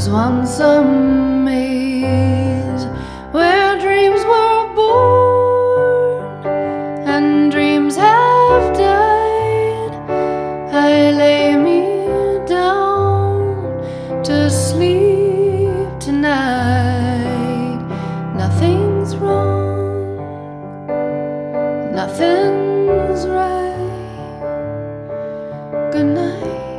was once a maze where dreams were born and dreams have died. I lay me down to sleep tonight. Nothing's wrong, nothing's right. Good night.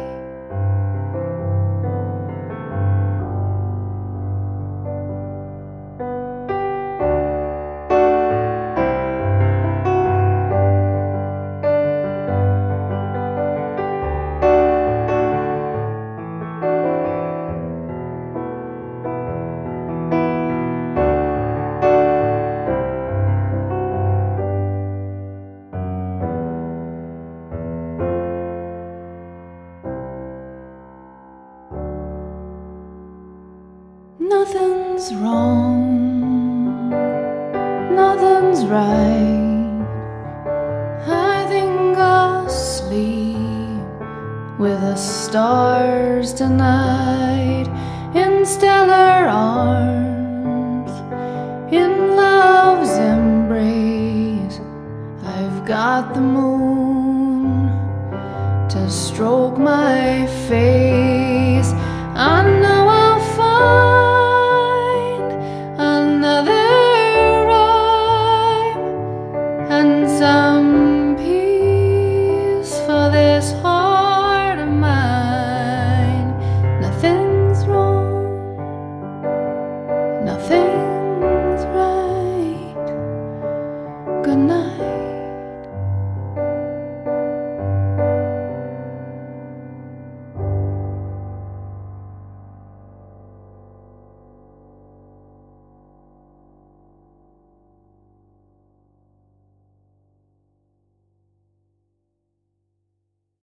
Nothing's wrong, nothing's right. I think I'll sleep with the stars tonight, in stellar arms, in love's embrace. I've got the moon to stroke my face.